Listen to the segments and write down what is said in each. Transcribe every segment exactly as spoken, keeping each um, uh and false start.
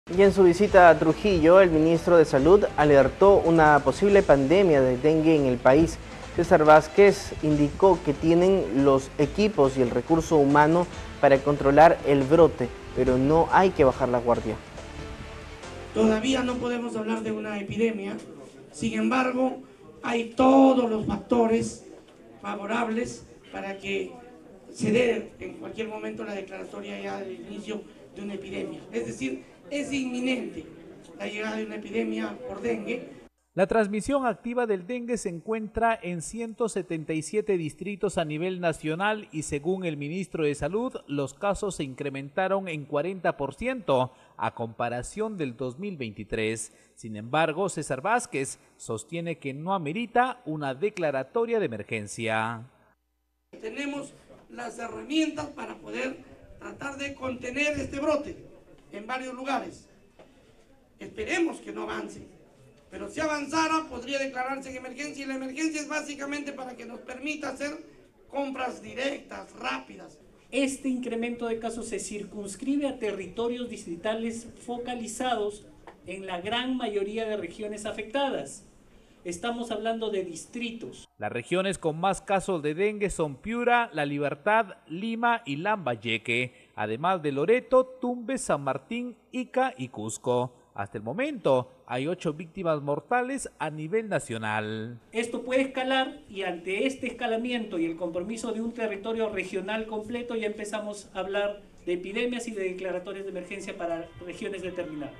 Y en su visita a Trujillo, el ministro de Salud alertó una posible pandemia de dengue en el país. César Vázquez indicó que tienen los equipos y el recurso humano para controlar el brote, pero no hay que bajar la guardia. Todavía no podemos hablar de una epidemia, sin embargo, hay todos los factores favorables para que se dé en cualquier momento la declaratoria ya del inicio de una epidemia. Es decir, es inminente la llegada de una epidemia por dengue. La transmisión activa del dengue se encuentra en ciento setenta y siete distritos a nivel nacional y según el ministro de Salud, los casos se incrementaron en cuarenta por ciento a comparación del dos mil veintitrés. Sin embargo, César Vázquez sostiene que no amerita una declaratoria de emergencia. Tenemos las herramientas para poder tratar de contener este brote en varios lugares. Esperemos que no avance. Pero si avanzara, podría declararse en emergencia, y la emergencia es básicamente para que nos permita hacer compras directas, rápidas. Este incremento de casos se circunscribe a territorios distritales focalizados en la gran mayoría de regiones afectadas. Estamos hablando de distritos. Las regiones con más casos de dengue son Piura, La Libertad, Lima y Lambayeque, además de Loreto, Tumbes, San Martín, Ica y Cusco. Hasta el momento hay ocho víctimas mortales a nivel nacional. Esto puede escalar y ante este escalamiento y el compromiso de un territorio regional completo ya empezamos a hablar de epidemias y de declaratorias de emergencia para regiones determinadas.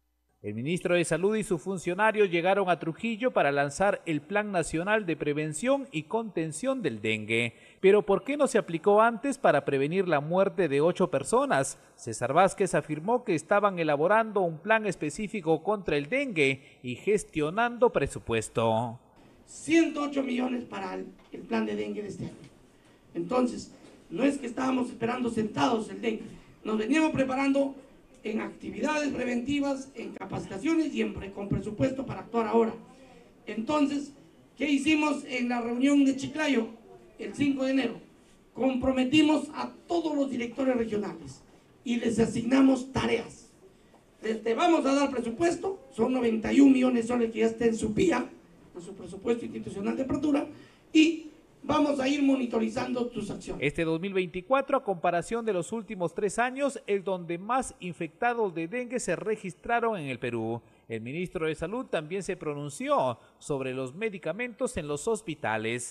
El ministro de Salud y sus funcionarios llegaron a Trujillo para lanzar el Plan Nacional de Prevención y Contención del Dengue. Pero ¿por qué no se aplicó antes para prevenir la muerte de ocho personas? César Vázquez afirmó que estaban elaborando un plan específico contra el dengue y gestionando presupuesto. ciento ocho millones para el, el plan de dengue de este año. Entonces, no es que estábamos esperando sentados el dengue, nos veníamos preparando en actividades preventivas, en capacitaciones y en, con presupuesto para actuar ahora. Entonces, ¿qué hicimos en la reunión de Chiclayo el cinco de enero? Comprometimos a todos los directores regionales y les asignamos tareas. Les te vamos a dar presupuesto, son noventa y un millones de soles que ya está en su P I A, en su presupuesto institucional de apertura, y vamos a ir monitorizando tus acciones. Este dos mil veinticuatro, a comparación de los últimos tres años, es donde más infectados de dengue se registraron en el Perú. El ministro de Salud también se pronunció sobre los medicamentos en los hospitales.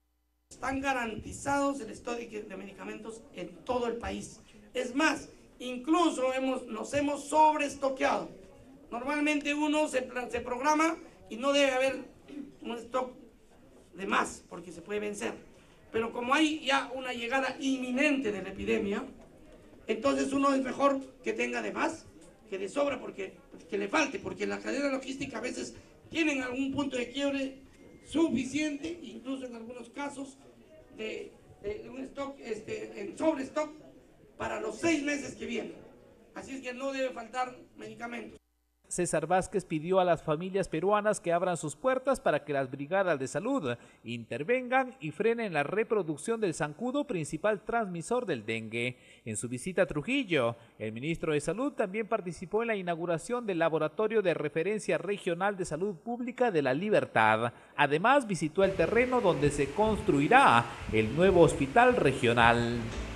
Están garantizados el stock de medicamentos en todo el país. Es más, incluso hemos, nos hemos sobreestoqueado. Normalmente uno se, se programa y no debe haber un stock de más, porque se puede vencer. Pero como hay ya una llegada inminente de la epidemia, entonces uno es mejor que tenga de más que de sobra, porque que le falte, porque la cadena logística a veces tienen algún punto de quiebre suficiente, incluso en algunos casos de, de un stock, este, en sobre stock para los seis meses que vienen. Así es que no debe faltar medicamentos. César Vázquez pidió a las familias peruanas que abran sus puertas para que las brigadas de salud intervengan y frenen la reproducción del zancudo, principal transmisor del dengue. En su visita a Trujillo, el ministro de Salud también participó en la inauguración del Laboratorio de Referencia Regional de Salud Pública de La Libertad. Además, visitó el terreno donde se construirá el nuevo hospital regional.